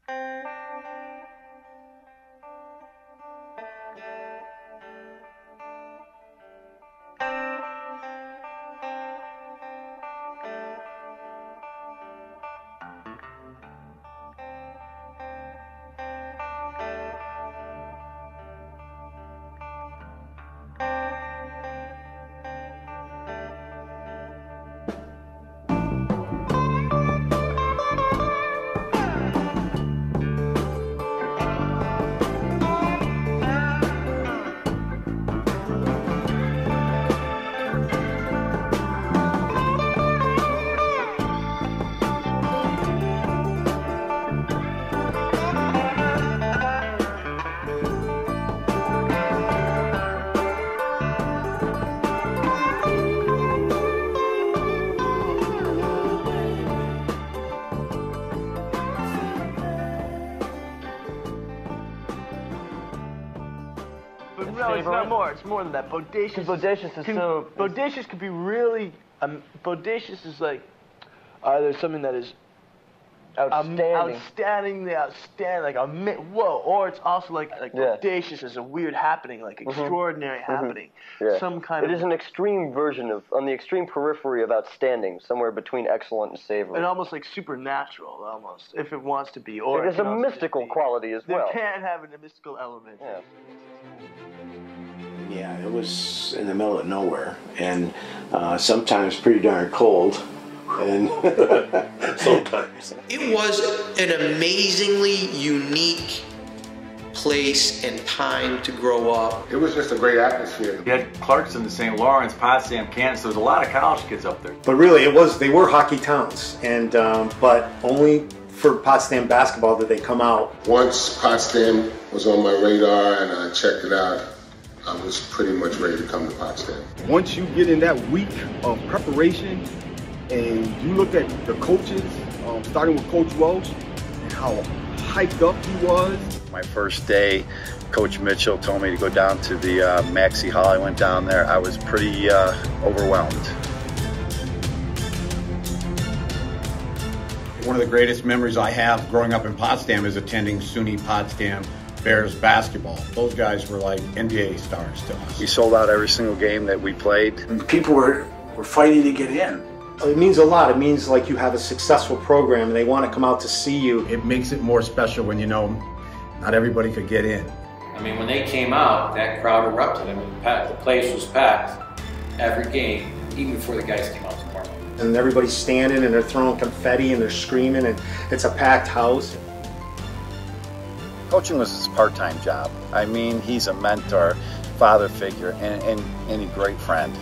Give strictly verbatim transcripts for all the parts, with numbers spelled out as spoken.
But no, it's not more. It's more than that. Bodacious. Bodacious is can, so. Bodacious could be really. Um, bodacious is like either something that is outstanding, um, outstanding, outstanding, like a whoa, or it's also like like yeah. bodacious is a weird happening, like extraordinary mm-hmm. happening. Yeah. Some kind it of. It is an extreme version of, on the extreme periphery of outstanding, somewhere between excellent and savory. And almost like supernatural, almost, if it wants to be. Or there's a mystical quality as well. There can have a mystical element. Yeah. Yeah, it was in the middle of nowhere, and uh, sometimes pretty darn cold. And sometimes it was an amazingly unique place and time to grow up. It was just a great atmosphere. You had Clarkson, the Saint Lawrence, Potsdam, Kansas. There was a lot of college kids up there. But really, it was they were hockey towns, and um, but only for Potsdam basketball did they come out. Once Potsdam was on my radar and I checked it out, I was pretty much ready to come to Potsdam. Once you get in that week of preparation and you look at the coaches, um, starting with Coach Welch, and how hyped up he was. My first day, Coach Mitchell told me to go down to the uh, Maxey Hall. I went down there. I was pretty uh, overwhelmed. One of the greatest memories I have growing up in Potsdam is attending SUNY Potsdam Bears basketball. Those guys were like N B A stars to us. We sold out every single game that we played. And people were, were fighting to get in. It means a lot. It means like you have a successful program and they want to come out to see you. It makes it more special when you know not everybody could get in. I mean, when they came out, that crowd erupted. I mean, the place was packed every game, even before the guys came out to warm up. And everybody's standing and they're throwing confetti and they're screaming and it's a packed house. Coaching was his part-time job. I mean, he's a mentor, father figure, and, and, and a great friend.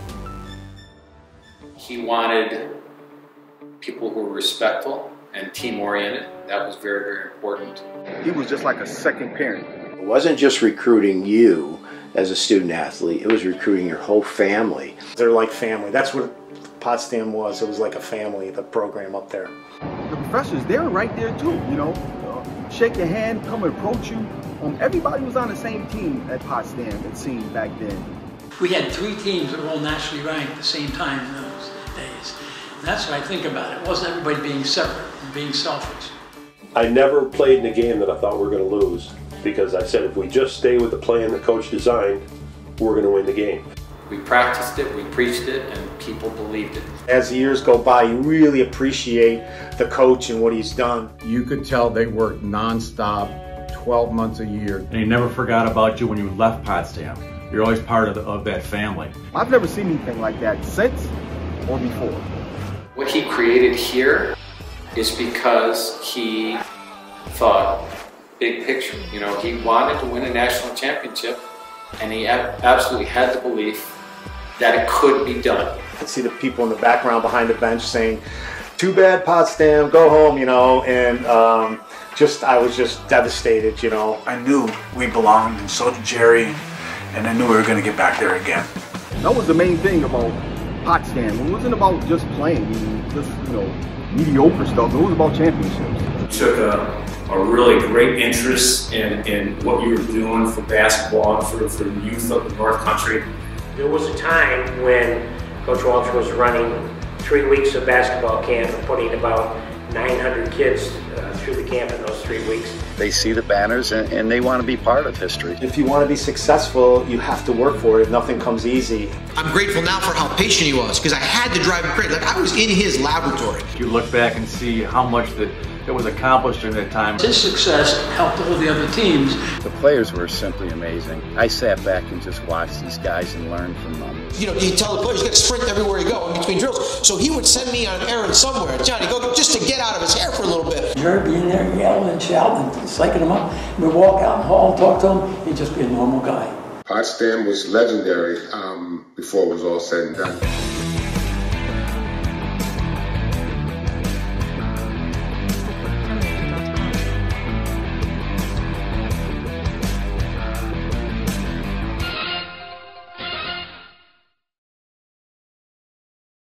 He wanted people who were respectful and team-oriented. That was very, very important. He was just like a second parent. It wasn't just recruiting you as a student athlete, it was recruiting your whole family. They're like family. That's what Potsdam was. It was like a family, the program up there. The professors, they were right there too, you know. Shake your hand, come and approach you. Um, everybody was on the same team at Potsdam, it seemed back then. We had three teams that were all nationally ranked at the same time in those days. And that's what I think about it. It wasn't everybody being separate and being selfish. I never played in a game that I thought we were going to lose, because I said if we just stay with the plan the coach designed, we're going to win the game. We practiced it, we preached it, and people believed it. As the years go by, you really appreciate the coach and what he's done. You could tell they worked non-stop, twelve months a year. And he never forgot about you when you left Potsdam. You're always part of, the, of that family. I've never seen anything like that since or before. What he created here is because he thought big picture. You know, he wanted to win a national championship, and he ab absolutely had the belief that it could be done. I see the people in the background behind the bench saying, too bad Potsdam, go home, you know, and um, just, I was just devastated, you know. I knew we belonged, and so did Jerry, and I knew we were going to get back there again. That was the main thing about Potsdam. It wasn't about just playing, just, you know, mediocre stuff. It was about championships. Took a, a really great interest in, in what you were doing for basketball and for, for the youth of the North Country. There was a time when Coach Walsh was running three weeks of basketball camp and putting about nine hundred kids uh, through the camp in those three weeks. They see the banners and, and they want to be part of history. If you want to be successful, you have to work for it. Nothing comes easy. I'm grateful now for how patient he was, because I had to drive him crazy. Like, I was in his laboratory. You look back and see how much that it was accomplished during that time. His success helped all the other teams. The players were simply amazing. I sat back and just watched these guys and learned from them. You know, you tell the players you got to sprint everywhere you go in between drills. So he would send me on an errand somewhere. Johnny, go just to get out of his hair for a little bit. Jerry being there yelling and shouting and psyching him up. We'd walk out in the hall and talk to him. He'd just be a normal guy. Potsdam was legendary um, before it was all said and done.